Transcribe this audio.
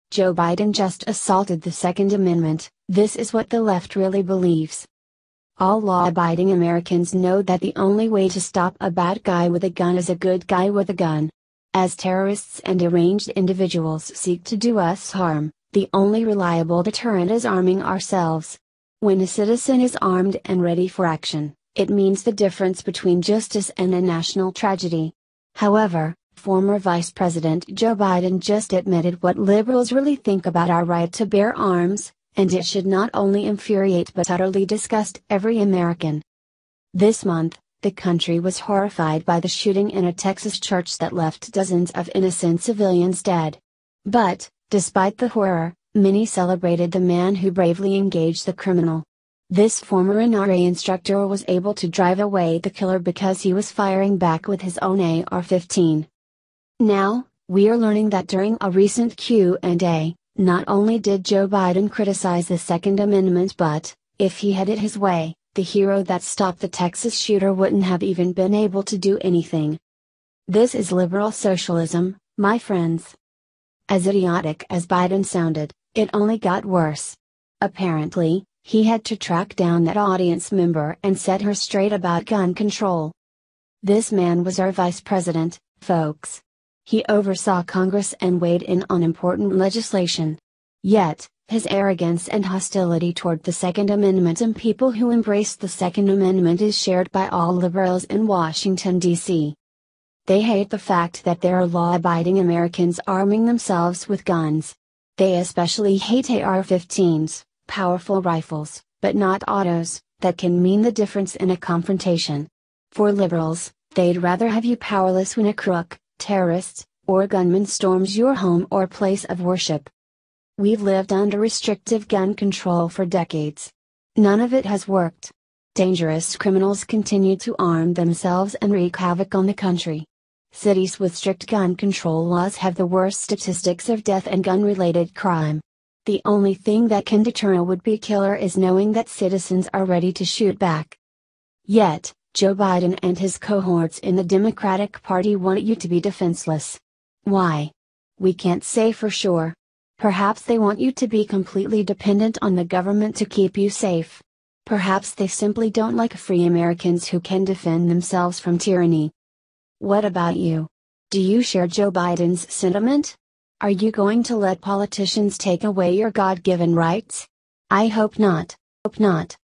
Joe Biden just assaulted the Second Amendment. This is what the left really believes. All law-abiding Americans know that the only way to stop a bad guy with a gun is a good guy with a gun. As terrorists and deranged individuals seek to do us harm, the only reliable deterrent is arming ourselves. When a citizen is armed and ready for action, it means the difference between justice and a national tragedy. However, former Vice President Joe Biden just admitted what liberals really think about our right to bear arms, and it should not only infuriate but utterly disgust every American. This month, the country was horrified by the shooting in a Texas church that left dozens of innocent civilians dead. But, despite the horror, many celebrated the man who bravely engaged the criminal. This former NRA instructor was able to drive away the killer because he was firing back with his own AR-15. Now, we are learning that during a recent Q&A, not only did Joe Biden criticize the Second Amendment but, if he had it his way, the hero that stopped the Texas shooter wouldn't have even been able to do anything. This is liberal socialism, my friends. As idiotic as Biden sounded, it only got worse. Apparently, he had to track down that audience member and set her straight about gun control. This man was our vice president, folks. He oversaw Congress and weighed in on important legislation. Yet, his arrogance and hostility toward the Second Amendment and people who embrace the Second Amendment is shared by all liberals in Washington, D.C. They hate the fact that there are law-abiding Americans arming themselves with guns. They especially hate AR-15s, powerful rifles, but not autos, that can mean the difference in a confrontation. For liberals, they'd rather have you powerless when a crook, terrorist, or gunman storms your home or place of worship. We've lived under restrictive gun control for decades. None of it has worked. Dangerous criminals continue to arm themselves and wreak havoc on the country. Cities with strict gun control laws have the worst statistics of death and gun-related crime. The only thing that can deter a would-be killer is knowing that citizens are ready to shoot back. Yet, Joe Biden and his cohorts in the Democratic Party want you to be defenseless. Why? We can't say for sure. Perhaps they want you to be completely dependent on the government to keep you safe. Perhaps they simply don't like free Americans who can defend themselves from tyranny. What about you? Do you share Joe Biden's sentiment? Are you going to let politicians take away your God-given rights? I hope not.